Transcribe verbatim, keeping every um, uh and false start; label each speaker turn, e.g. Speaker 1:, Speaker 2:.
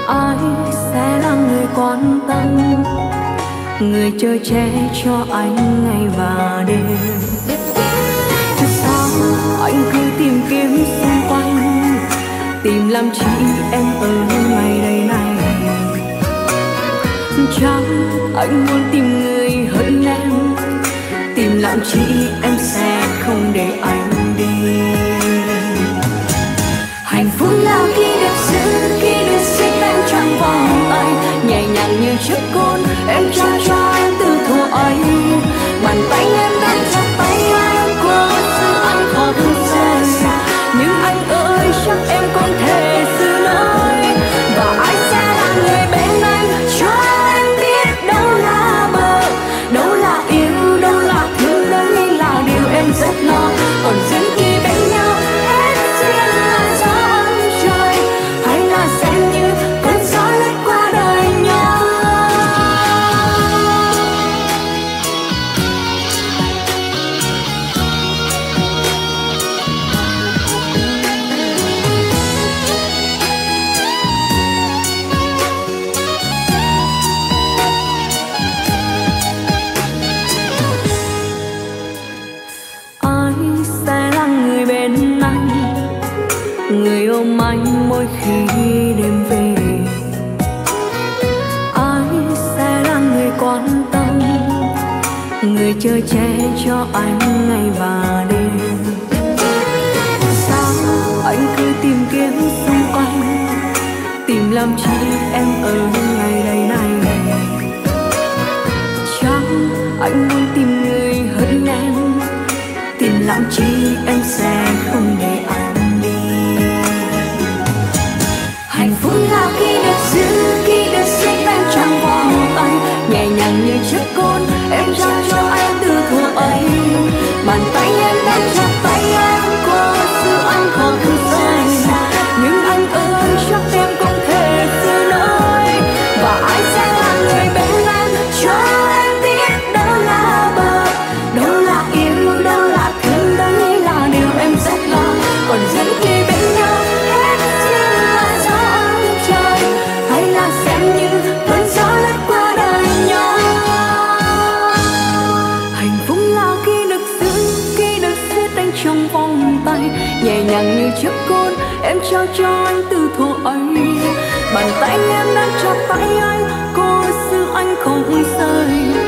Speaker 1: Ai sẽ là người quan tâm, người chơi che cho anh ngày và đêm? Sao anh cứ tìm kiếm xung quanh, tìm làm chi em ở ngày đây này? Chắc anh muốn tìm người hơn em, tìm làm chi em sẽ không để anh đi. Hạnh phúc là khi được giữ, khi được xích em trong vòng tay, nhẹ nhàng như chiếc côn em trao cho anh từ thuở ấy. Bàn tay em đang chặt tay anh, có sự anh không rời. Nhưng anh ơi chắc em không thể giữ nổi, và ai sẽ là người bên anh cho em biết đâu là bờ, đâu là yêu, đâu là thương, đây là điều em rất lo. Còn riêng khi bên nhau em riêng là gió ấm trời, hay là xem như cơn gió lướt qua đời nhau. Ai sẽ là người bên anh, người ôm anh mỗi khi đêm về? Ai sẽ là người quan tâm, người chơi che cho anh ngày và đêm? Sao anh cứ tìm kiếm xung quanh, tìm làm chi em ở ngày đây này? Chắc anh muốn tìm người hơn em, tìm làm chi em sẽ không để anh đi. Hạnh phúc là khi được giữ, khi được xích em trong vòng tay, nhẹ nhàng như chiếc côn em trao cho anh từ thuở ấy. Bàn tay em đang chặt tay anh, có sự anh không rời. Nhưng anh ơi chắc em không thể giữ nổi, và ai sẽ là người bên anh cho em biết đâu là bờ, đâu là yêu, đâu là thương, đây là điều em rất lo. Còn riêng khi bên nhau em riêng là gió ấm trời, hay là xem như cơn gió lướt qua đời nhau. Hạnh phúc là khi được giữ, khi được siết anh trong vòng tay, nhẹ nhàng như chiếc côn em trao cho anh từ thuở ấy. Bàn tay em đang chặt tay anh, có sự anh không rời.